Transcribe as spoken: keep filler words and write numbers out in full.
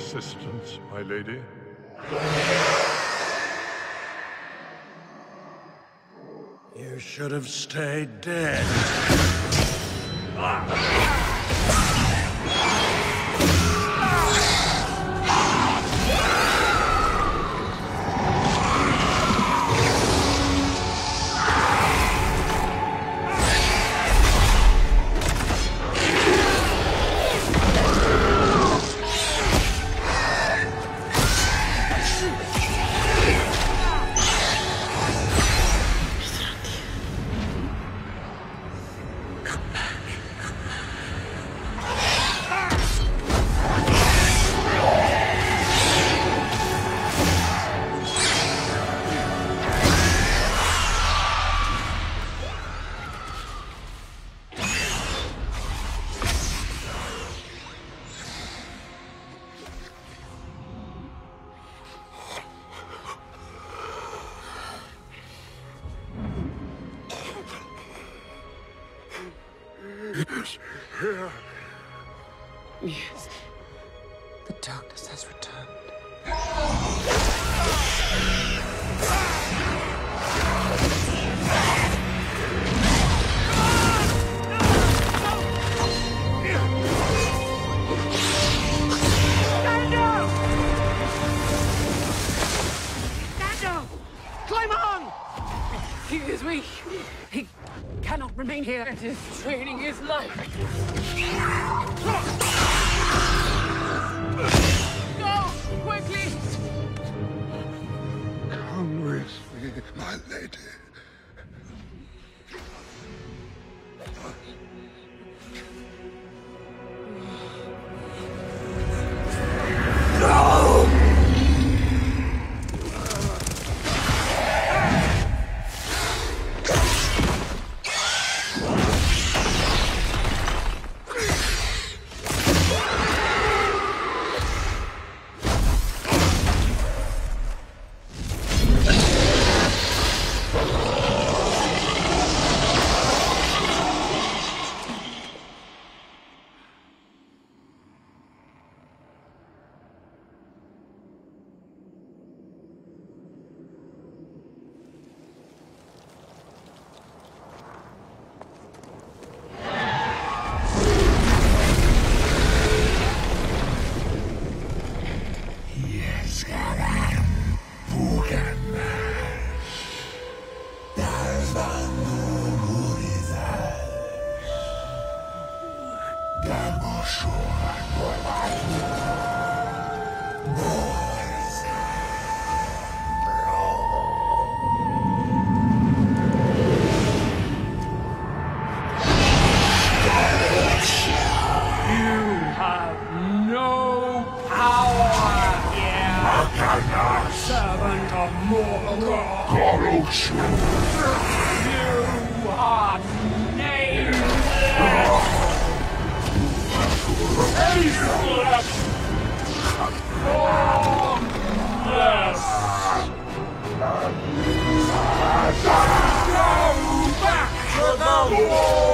assistance, my lady? You should have stayed dead. Here. Yes. The darkness has returned. Gandalf! Gandalf! Climb on! He is weak. He cannot remain here. It is draining his life. Go! Quickly! Come with me, my lady. Servant of Morgoth! You are nameless! Formless! Go back to the wall!